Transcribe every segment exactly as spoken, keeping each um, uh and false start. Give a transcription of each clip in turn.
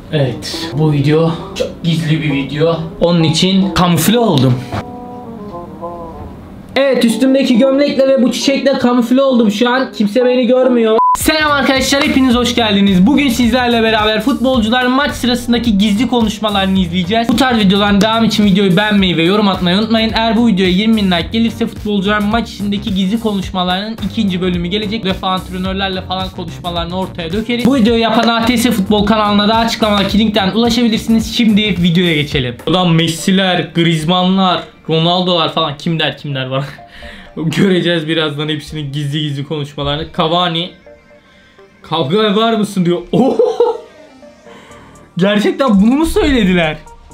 Evet, bu video çok gizli bir video. Onun için kamufle oldum. Evet, üstümdeki gömlekle ve bu çiçekle kamufle oldum şu an. Kimse beni görmüyor. Selam arkadaşlar, hepiniz hoş geldiniz. Bugün sizlerle beraber futbolcuların maç sırasındaki gizli konuşmalarını izleyeceğiz. Bu tarz videoların devamı için videoyu beğenmeyi ve yorum atmayı unutmayın. Eğer bu videoya yirmi bin like gelirse futbolcuların maç içindeki gizli konuşmalarının ikinci bölümü gelecek. Bu defa antrenörlerle falan konuşmalarını ortaya dökeriz. Bu videoyu yapan A T S Futbol kanalına da açıklamadaki linkten ulaşabilirsiniz. Şimdi videoya geçelim. Buradan Messi'ler, Griezmann'lar, Ronaldo'lar falan kimler kimler var. Göreceğiz birazdan hepsinin gizli gizli konuşmalarını. Cavani kavga var mısın diyor. Oh! Gerçekten bunu mu söylediler?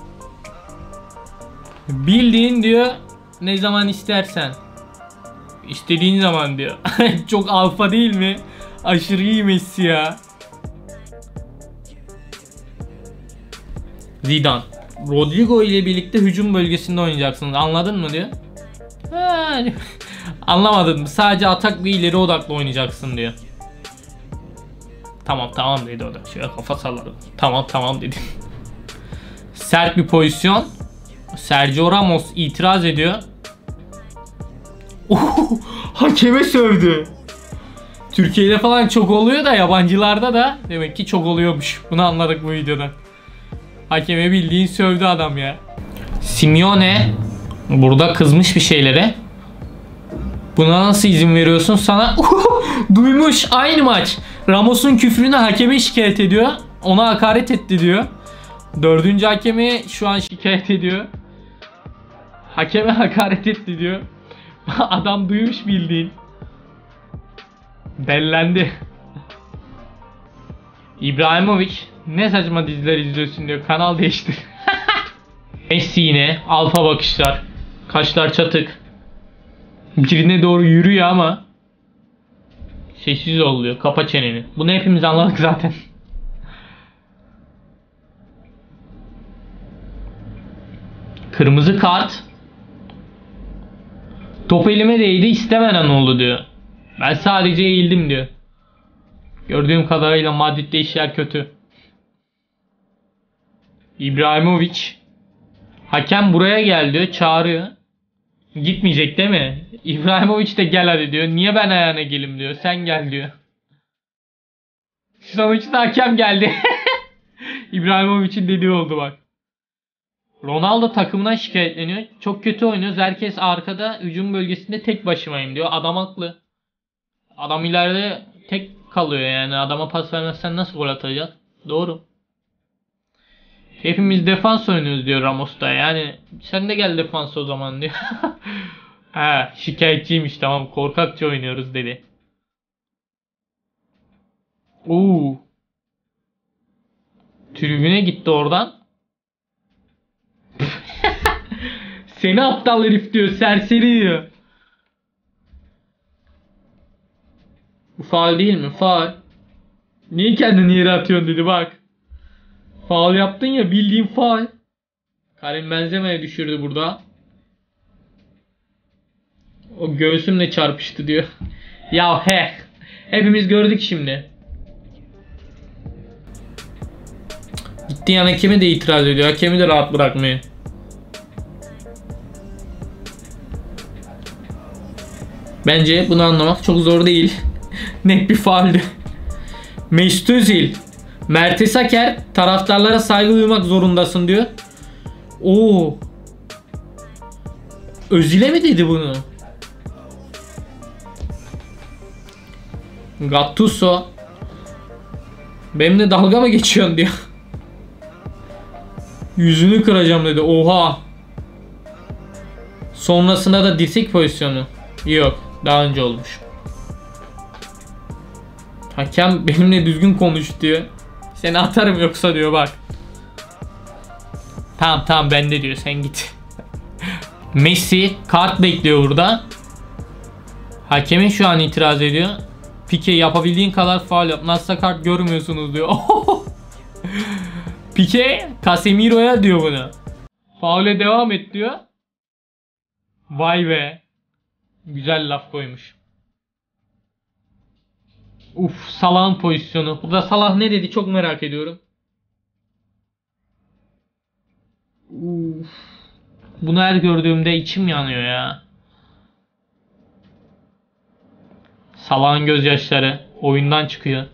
Bildiğin diyor, ne zaman istersen. İstediğin zaman diyor. Çok alfa değil mi? Aşırı iyi Messi ya. Zidane. Rodrigo ile birlikte hücum bölgesinde oynayacaksınız. Anladın mı diyor. Ha, anlamadım mı? Sadece atak ve ileri odaklı oynayacaksın diyor. Tamam tamam dedi o da. Şöyle kafa salladı. Tamam tamam dedi. Sert bir pozisyon. Sergio Ramos itiraz ediyor. Oh, hakeme sövdü. Türkiye'de falan çok oluyor da yabancılarda da demek ki çok oluyormuş. Bunu anladık bu videoda. Hakeme bildiğin sövdü adam ya. Simeone burada kızmış bir şeylere. Buna nasıl izin veriyorsun sana? Duymuş aynı maç. Ramos'un küfrünü hakeme şikayet ediyor. Ona hakaret etti diyor. Dördüncü hakemi şu an şikayet ediyor. Hakeme hakaret etti diyor. Adam duymuş bildiğin. Dellendi. İbrahimovic ne saçma diziler izliyorsun diyor. Kanal değiştir. Messi yine alfa bakışlar. Kaşlar çatık. Birine doğru yürüyor ama sessiz oluyor. Kapa çeneni. Bunu hepimiz anladık zaten. Kırmızı kart. Top elime değdi, istemeden oldu diyor. Ben sadece eğildim diyor. Gördüğüm kadarıyla Madrid'de işler kötü. İbrahimovic. Hakem buraya gel diyor, çağırıyor. Gitmeyecek değil mi? İbrahimovic de gel hadi diyor. Niye ben ayağına gelim diyor. Sen gel diyor. Sonuçta hakem geldi. İbrahimovic'in dediği oldu bak. Ronaldo takımına şikayetleniyor. Çok kötü oynuyoruz. Herkes arkada hücum bölgesinde tek başımayım diyor. Adam haklı. Adam ileride tek kalıyor yani. Adama pas vermezsen nasıl gol atacak? Doğru. Hepimiz defans oynuyoruz diyor Ramos da. Yani sen de gel defans o zaman diyor. Ha, şikayetçiymiş, tamam, korkakça oynuyoruz dedi. Oo. Tribüne gitti oradan. Seni aptal herif diyor, serseri diyor. Bu faul değil mi? Faul. Niye kendini yere atıyorsun dedi bak. Faul yaptın ya, bildiğin faul. Karim Benzema'ya düşürdü burada. O göğsümle çarpıştı diyor. Ya he. Hepimiz gördük şimdi. Gitti yani, hakemi de itiraz ediyor. Hakemi de rahat bırakmıyor. Bence bunu anlamak çok zor değil. Net bir fauldü. Mesut Özil. Mertesaker taraftarlara saygı duymak zorundasın diyor. Oo. Özil'e mi dedi bunu? Gattuso. Benimle dalga mı geçiyorsun diyor. Yüzünü kıracağım dedi. Oha. Sonrasında da dirsek pozisyonu. Yok. Daha önce olmuş. Hakem benimle düzgün konuş diyor. Seni atarım yoksa diyor bak. Tamam tamam bende diyor, sen git. Messi kart bekliyor burada. Hakemin şu an itiraz ediyor. Pique yapabildiğin kadar faul yap. Nasılsa kart görmüyorsunuz diyor. Pique Casemiro'ya diyor bunu. Faule devam et diyor. Vay be. Güzel laf koymuş. Uf, Salah'ın pozisyonu. Burada Salah ne dedi çok merak ediyorum. Uf. Bunu her gördüğümde içim yanıyor ya. Salah'ın gözyaşları oyundan çıkıyor.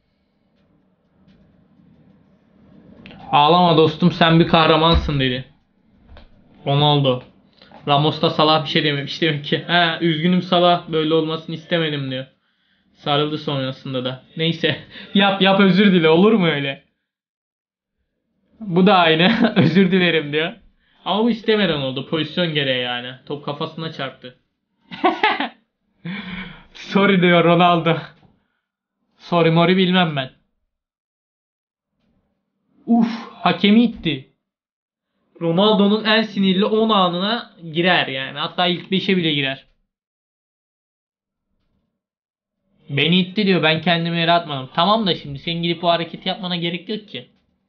Ağlama dostum, sen bir kahramansın dedi Ronaldo. Ramos da Salah bir şey dememiş demek ki. He, üzgünüm Salah, böyle olmasını istemedim diyor. Sarıldı sonrasında da. Neyse yap yap özür dile, olur mu öyle? Bu da aynı özür dilerim diyor. Ama bu istemeden oldu, pozisyon gereği yani. Top kafasına çarptı. Sorry diyor Ronaldo. Sorry mori bilmem ben. Uf, hakemi itti. Ronaldo'nun en sinirli on anına girer yani. Hatta ilk beşe bile girer. Beni itti diyor, ben kendimi yere atmadım. Tamam da şimdi sen gidip bu hareketi yapmana gerek yok ki.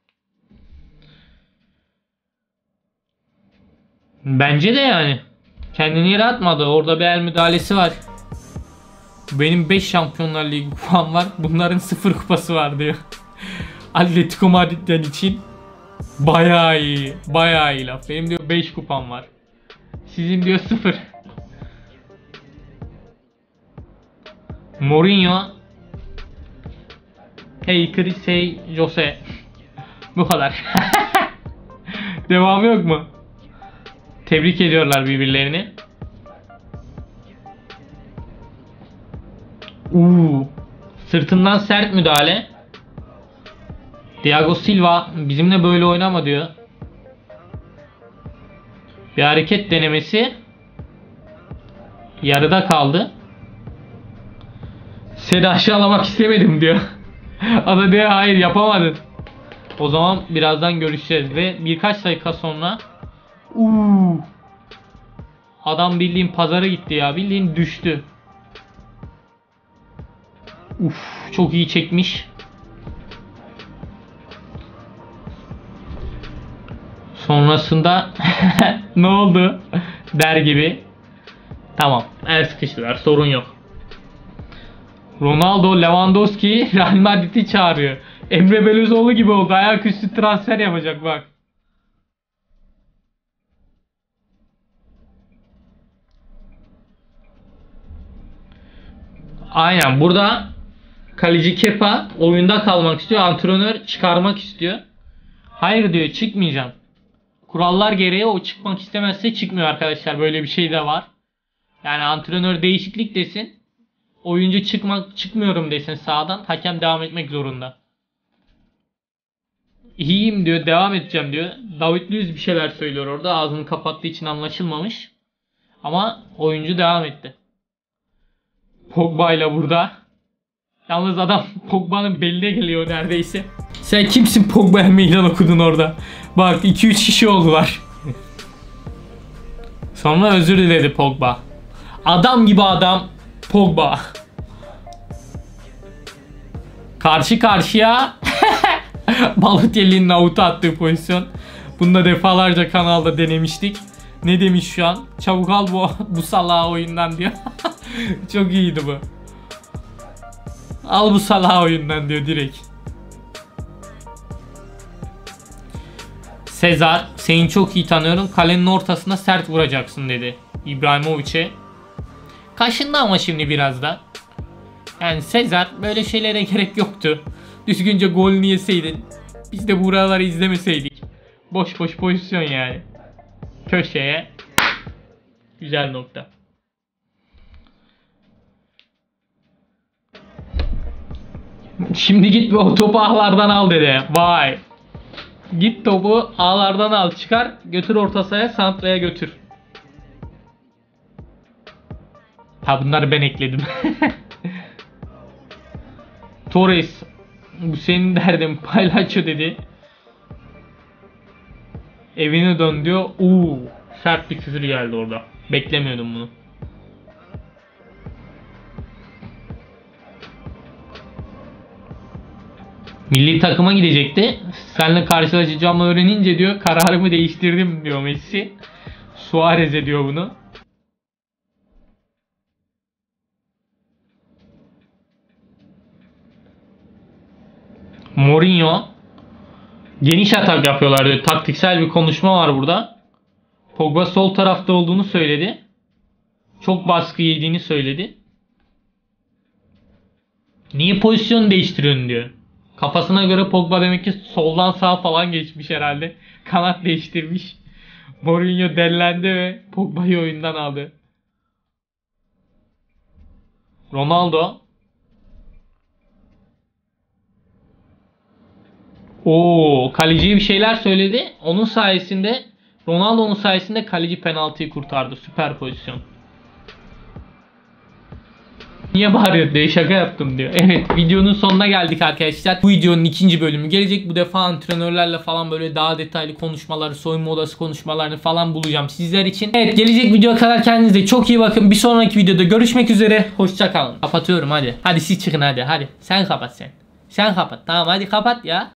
Bence de yani. Kendini yere atmadı. Orada bir el müdahalesi var. Benim beş Şampiyonlar Ligi kupam var. Bunların sıfır kupası var diyor. Atletico Madrid'den için bayağı iyi. Bayağı iyi laf. Benim diyor beş kupam var. Sizin diyor sıfır. Mourinho. Hey Chris, hey Jose. Bu kadar. Devamı yok mu? Tebrik ediyorlar birbirlerini. Uuu. Sırtından sert müdahale. Thiago Silva bizimle böyle oynama diyor. Bir hareket denemesi. Yarıda kaldı. Seni aşağılamak istemedim diyor. Ada diyor hayır yapamadın. O zaman birazdan görüşeceğiz ve birkaç dakika sonra uuu. Adam bildiğin pazara gitti ya. Bildiğin düştü. Uf, çok iyi çekmiş. Sonrasında ne oldu der gibi. Tamam, el sıkıştılar, sorun yok. Ronaldo, Lewandowski Real Madrid'i çağırıyor. Emre Belözoğlu gibi oldu. Ayaküstü transfer yapacak bak. Aynen, burada kaleci Kepa oyunda kalmak istiyor. Antrenör çıkarmak istiyor. Hayır diyor, çıkmayacağım. Kurallar gereği o çıkmak istemezse çıkmıyor arkadaşlar. Böyle bir şey de var. Yani antrenör değişiklik desin. Oyuncu çıkmak çıkmıyorum desin sahadan. Hakem devam etmek zorunda. İyiyim diyor, devam edeceğim diyor. David Luiz bir şeyler söylüyor orada. Ağzını kapattığı için anlaşılmamış. Ama oyuncu devam etti. Pogba ile burada. Yalnız adam Pogba'nın beline geliyor neredeyse. Sen kimsin, Pogba'ya meydan okudun orada. Bak iki üç kişi oldular. Sonra özür diledi Pogba. Adam gibi adam Pogba. Karşı karşıya Balotelli'nin avuta attığı pozisyon. Bunu da defalarca kanalda denemiştik. Ne demiş şu an? Çabuk al bu, bu salağı oyundan diyor. Çok iyiydi bu. Al bu salağı oyundan diyor direkt. Sezar, seni çok iyi tanıyorum. Kalenin ortasına sert vuracaksın dedi İbrahimovic'e. Kaşındı ama şimdi biraz da. Yani Sezar, böyle şeylere gerek yoktu. Düzgünce golünü yeseydin. Biz de buraları izlemeseydik. Boş boş pozisyon yani. Köşeye. Güzel nokta. Şimdi git o topu ağlardan al dedi. Vay. Git topu ağlardan al, çıkar, götür orta sahaya, santraya götür. Ha, bunları ben ekledim. Torres, bu senin derdin, paylaşıyor dedi. Evine dön diyor. Uuu, sert bir küfür geldi orada. Beklemiyordum bunu. Milli takıma gidecekti. Seninle karşılaşacağımı öğrenince diyor kararımı değiştirdim diyor Messi. Suarez'e diyor bunu. Mourinho geniş atak yapıyorlar diyor. Taktiksel bir konuşma var burada. Pogba sol tarafta olduğunu söyledi. Çok baskı yediğini söyledi. Niye pozisyon değiştiriyorsun diyor. Kafasına göre Pogba demek ki soldan sağa falan geçmiş herhalde. Kanat değiştirmiş. Mourinho dellendi ve Pogba'yı oyundan aldı. Ronaldo. Oo, kaleciye bir şeyler söyledi. Onun sayesinde, Ronaldo'nun sayesinde kaleci penaltıyı kurtardı. Süper pozisyon. Niye bağırıyor diye şaka yaptım diyor. Evet, videonun sonuna geldik arkadaşlar. Bu videonun ikinci bölümü gelecek. Bu defa antrenörlerle falan böyle daha detaylı konuşmaları, soyunma odası konuşmalarını falan bulacağım sizler için. Evet, gelecek videoya kadar kendinize çok iyi bakın. Bir sonraki videoda görüşmek üzere. Hoşça kalın. Kapatıyorum hadi. Hadi siz çıkın hadi. Hadi sen kapat sen. Sen kapat. Tamam hadi kapat ya.